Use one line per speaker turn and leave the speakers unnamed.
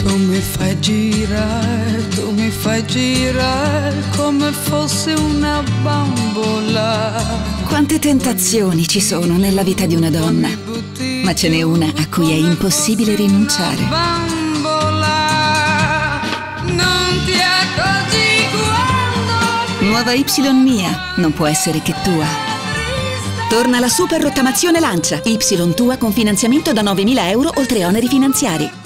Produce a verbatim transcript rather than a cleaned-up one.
Tu mi fai girare, tu mi fai girare come fosse una bambola.
Quante tentazioni ci sono nella vita di una donna, ma ce n'è una a cui è impossibile rinunciare.
Bambola, non ti accorgi quando...
Nuova Y Mia, non può essere che tua. Torna la super rottamazione Lancia. Y tua con finanziamento da novemila euro oltre oneri finanziari.